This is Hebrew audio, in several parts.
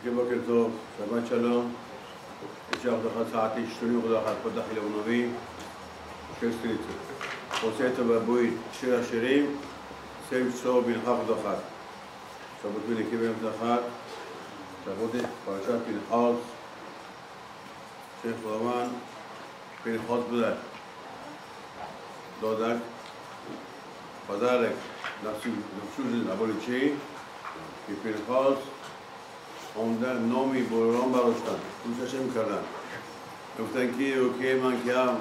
בוקר טוב, שבת שלום. יש לך דחת סעתי שתוני ודחת פתח לבנובי של סטריצה. עושה את הבבוי שיר השירים, סייב צור בנחך דחת. שבת בנקי בהם דחת, שבת פרשת פנחס, שייך פרמן, פנחס בדק. דודק, פדלק, נפשו של אבוליצ'י, כי פנחס Onda nomi borom barostan. Kush Hashem karan. Uftanki okay man kiam.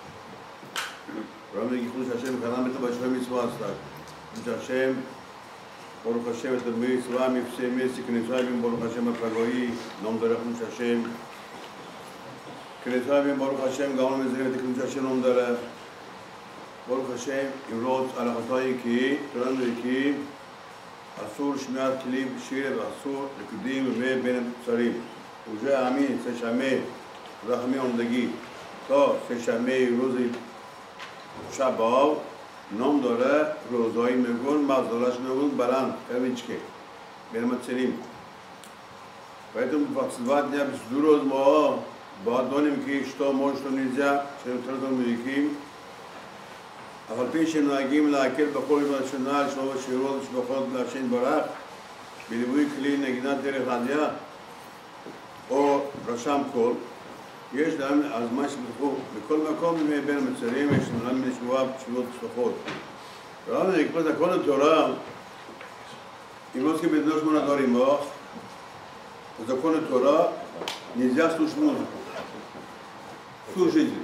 Rami Kush Hashem karan mit bashvem mitzvah astak. Kush Hashem Baruch Hashem et mitzvah mifsei mesik nesavim Baruch Hashem apagoi nom dara Kush Hashem. Nesavim Baruch Hashem gaon mezrim et Kush Hashem nom dara. Baruch Hashem imrot al khatai ki turan ki אסור שמיעת כלים שיר, אסור לקדים ובין המצרים. וזה אמין, ששמי, רחמי עומדגי. טוב, ששמי רוזי שבאו, נום דורה, רוזוי מגון, מזולה שמגון, בלן, קוויצ'קי, בין המצרים. Поэтому в 2 дня без дурозмо, бадоним ки что может, что нельзя, чем тратом великим. אבל פי שנוהגים להקל בכל השנה שלו ושירות ושבחות להשם ברך בליווי כלי נגינת דרך עדיה או רשם קול יש להם אז מה שבחו בכל מקום בין המצרים יש להם לשבועה בשבועות ושבחות רב נקפת הכל התורה אם לא עוסקים בדלוש מונה דברים מוח אז הכל התורה נזיח סוש מוזיקו סוש איזי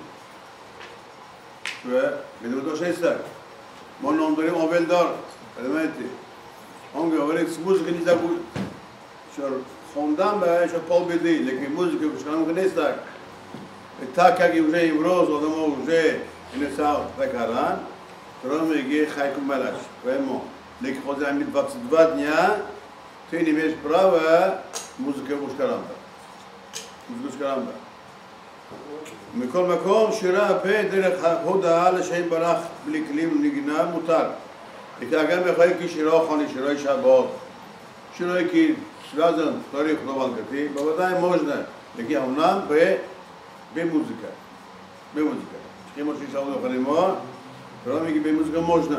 Vedete что есть так? Он говорит, он велдар, понимаете? Он говорит, с музыкой нельзя будет. Что хондам, что полбеды, लेकिन музыка, что не так. И так как уже евроз, он уже инесал такаран, кроме ге хайкум малаш, поэтому, लेकिन хотя они 22 дня, ты не имеешь права музыка ушкарамба. Музыка ушкарамба. מכל מקום שירה הפה דרך הודעה לשם ברח בלי כלים נגינה מותר. גם יכול כשירה אוכני, שירה שבת, שירה כי связан вторых новалкати, בוודאי можно, לכי אמנם במוזיקה. במוזיקה. כמו שישאלו לכנימו, כלומר במוזיקה можно.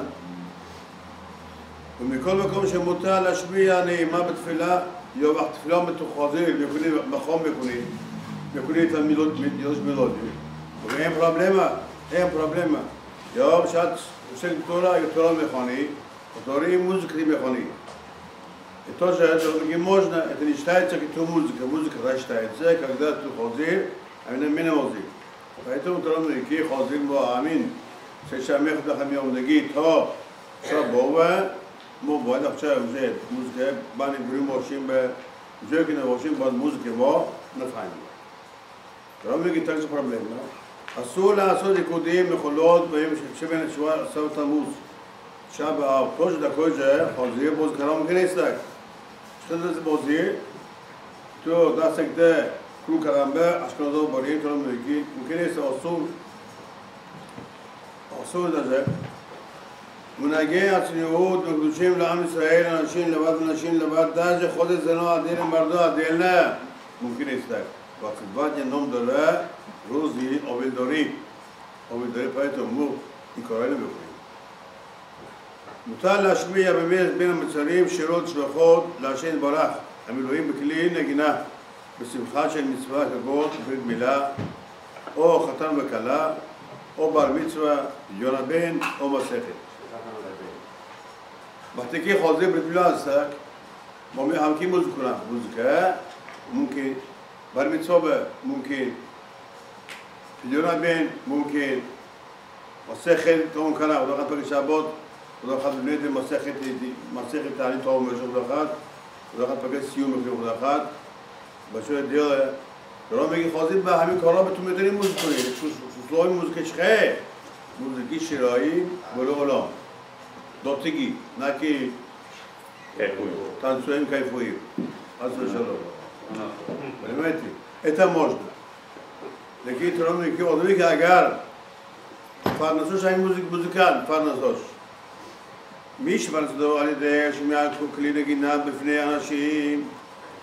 ומכל מקום שמותר להשמיע נעימה בתפילה, יובח תפילה מתוחזיר, בחום מקונים. Мекуни там мелодию. Им проблема. Я сейчас все Тора и Тора механи, Тора музыка механи. И тоже это можно, это не считается как музыка. Музыка считается, когда ты хозир, а не минозир. Поэтому Тора механи хозир мо амин. Сейчас мех дахами омдаги то шабова, мо бода вчера уже музыка бани грим вошим бе, жекина вошим бад музыка мо нафани. רבי יגיד תקזו פרבלמה, אסור לעשות עיקודים מחולות בהם שבין התשובה סב תמוז שבה פושט הקודשה חוזיר בוז קרום כנסק שתת את זה בוזיר תו דסק דה כלו קרמבה אשכנדו בריא תרום יגיד וכנסק אסור את זה מנהגי הצניעות וקדושים לעם ישראל אנשים לבד דאז'ה חודש זה לא עדין מרדו עדין מומכן להסתק 22 дня ном дала Рузи Овельдори, поэтому никогда не выходит. מותר להשמיע באמת בין המצרים שירות שבחות להשם ברח, המילואים בכלי נגינה, בשמחה של מצווה כגון ברית מילה, או חתן וכלה, או בר מצווה, יונה בן, או מסכת. בתיקי חוזר ברית מילה עסק, המקים מוזיקה, מומכן. בר מצווה מומכן, יונה בן מומכן, מסכת תאום קלה, עוד אחת פגש שבת, עוד אחת בנית מסכת תענית תאום עוד אחת פגש סיום עוד אחת, בשביל דירה, לא מגיע חוזים בה, המי קורא בתומתנים מוזיקויים, שסלואים מוזיקה שחי, מוזיקי שיראי ולא עולם, דותגי, נקי, תנסויים כיפויים, חס ושלום. Понимаете? Это можно. Такие тронные киодвики агар. Фарнасош ай музыкант, фарнасош. מי שמרצדו על ידי שמיעת כלי נגינה בפני אנשים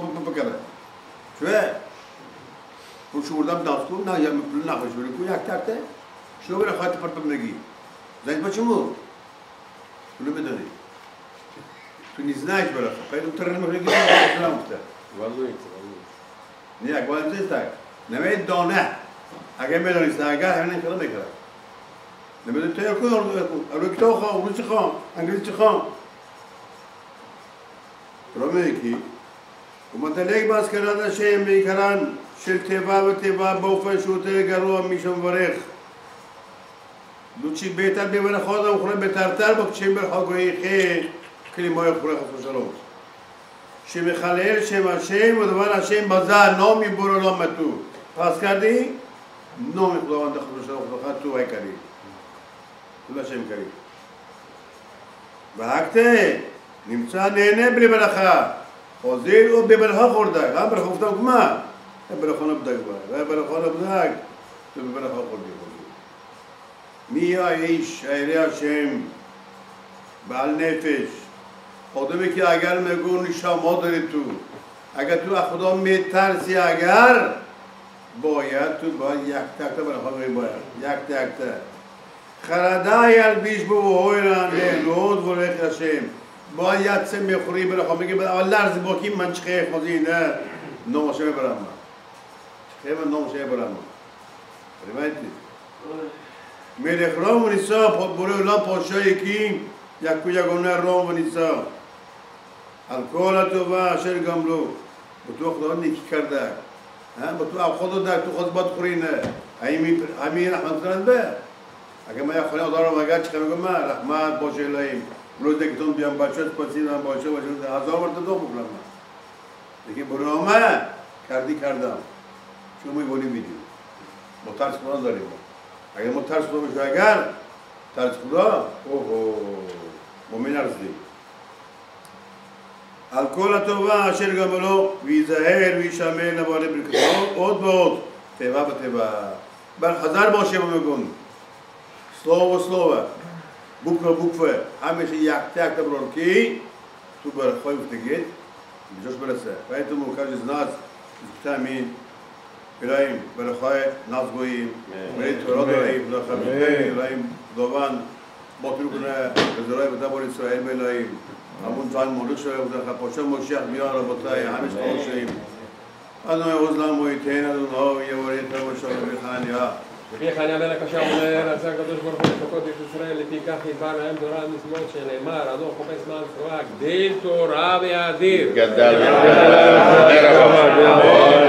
på kare. شوية وشو وردم داس كون نا يا مبلنا خوش بيقول كون يكترته شو بره خاطر پر نگی زنگ بچمو شو بدونی تو نیزنایش بره پیدا ترن مگی سلام کته والله نه اقوال زیستای نمید دانه اگه میدونی ساگه همین کلام میکنه نمید تو یکو اولو کتاب خان روسی خان انگلیسی خان رامه کی ومثل باز کردن شی میکردن شلتبا و تبا بوفن شوته گرو میشم ورخ دوچی بهتر بیونه خودم خونه بهترتر با چه بر حقوقی خیر کلمای خوره خصوصا شیم خلیل شیم شیم و دوباره شیم بازار نامی برو لام تو پاس کردی نامی خداوند خصوصا تو ای کردی کلا شیم کردی به وقت نمچه نه بری برخا חוזר או בברכה חורדה, גם ברכה חורדה גמה, ברכה נבדק בה, ברכה נבדק, וברכה חורדה. מי האיש הירא השם, בעל נפש, خودم که اگر میگو نشما داری تو اگر تو از خدا میترسی اگر باید یک تکتا برای خواهی باید یک تکتا خرده یلبیش بو هوی رانده لود و ریخ هشم باید سه میخوری برای خواهی میگه اول لرزی باکی من چخیه خوزی نه نامشه برم من چخیه من نامشه برم من ریمایتی ملک رام و نیسا بوره اولا پاشایی که یکو یگونه رام و نیسا الکل تو و اشر گملو با تو خدا نیکی کرده با تو اب خدا در تو خود باد خوری نه همین رحمت کنند به اگر من یک خونه آدار رو مگر چکه میگم من رحمت باشه الهیم روز دیگتون بیام بچه پسیدم باشه هزار مرتب دو بکنم من دیگه برای من کردم چون میگونی میدیم ما ترس خدا داریم اگر ما ترس خدا میشه اگر ترس خدا ما نرسیم الکل تو و اشر گملو وی ظاهر وی شامل نباره برکت od به od تبا به تبا بر هزار باشه میگن слово слово буква буква همیشه یک تک تبرر کی تو بر خواهی فتگید بجاش برسه поэтому каждый из нас витамин الهیم بر خواهی ناز گوییم برای تورا داریم الهیم دوان باطل کنه بزرای بتابر اسرائیل بلاییم همون جان مولود شده بوده خپاشا مشیخ بیار و بطای همیش خوشیم ادنای وزلام و ایتین ادنها و یواریت و مشاق بیخانیا ביחניה מלך השם אומר, רצה הקדוש ברוך הוא לפקוד את ישראל, לפיכך ידבר להם תורה מצוות שנאמר, אדון חופש מעל תורה, גדיל תורה ואדיר. גדל.